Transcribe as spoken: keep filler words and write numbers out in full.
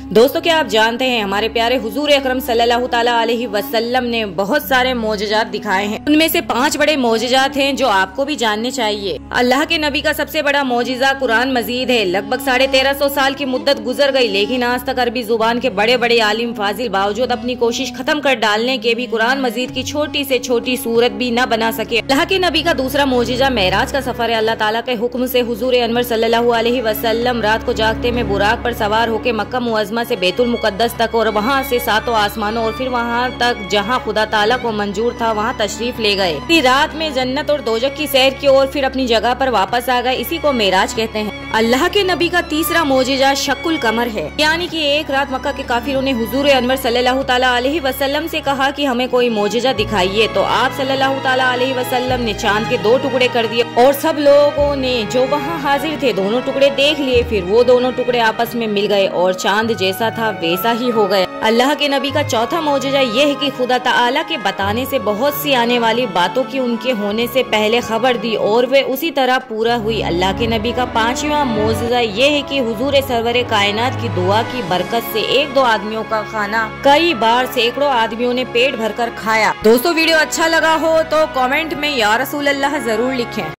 दोस्तों, क्या आप जानते हैं हमारे प्यारे हुजूर अकरम सल्लल्लाहु ताला अलैहि वसल्लम ने बहुत सारे मोजज़ात दिखाए हैं। उनमें से पांच बड़े मोजज़ात हैं जो आपको भी जानने चाहिए। अल्लाह के नबी का सबसे बड़ा मोजिज़ा कुरान मजीद है। लगभग साढ़े तेरह सौ साल की मुद्दत गुजर गई, लेकिन आज तक अरबी जुबान के बड़े बड़े आलिम फाजिल बावजूद अपनी कोशिश खत्म कर डालने के भी कुरान मजीद की छोटी से छोटी सूरत भी न बना सके। अल्लाह के नबी का दूसरा मोजिज़ा मेराज का सफर है। अल्लाह ताला के हुक्म से हुजूर अनवर सल्लल्लाहु अलैहि वसल्लम रात को जागते में बुराक पर सवार होकर मक्का मुअज़्ज़मा से बैतुल मुकद्दस तक और वहाँ से सातों आसमानों और फिर वहाँ तक जहाँ खुदा ताला को मंजूर था वहाँ तशरीफ ले गए। इसी रात में जन्नत और दोजख की सैर की और फिर अपनी जगह पर वापस आ गए। इसी को मेराज कहते हैं। अल्लाह के नबी का तीसरा मोजिज़ा शक्कुल कमर है, यानी कि एक रात मक्का के काफिरों ने हुजूर अनवर सल्लल्लाहु ताला अलैहि वसल्लम से कहा कि हमें कोई मोजिज़ा दिखाइए, तो आप सल्लल्लाहु ताला अलैहि वसल्लम ने चांद के दो टुकड़े कर दिए और सब लोगों ने जो वहाँ हाजिर थे दोनों टुकड़े देख लिए। फिर वो दोनों टुकड़े आपस में मिल गए और चांद जैसा था वैसा ही हो गया। अल्लाह के नबी का चौथा मोजिज़ा ये है कि खुदा ताला के बताने से बहुत सी आने वाली बातों की उनके होने से पहले खबर दी और वे उसी तरह पूरा हुई। अल्लाह के नबी का पांचवा मोजिज़ा ये है कि हुजूर सरवरे कायनात की दुआ की बरकत से एक दो आदमियों का खाना कई बार सैकड़ों आदमियों ने पेट भरकर खाया। दोस्तों, वीडियो अच्छा लगा हो तो कमेंट में या रसूल अल्लाह जरूर लिखें।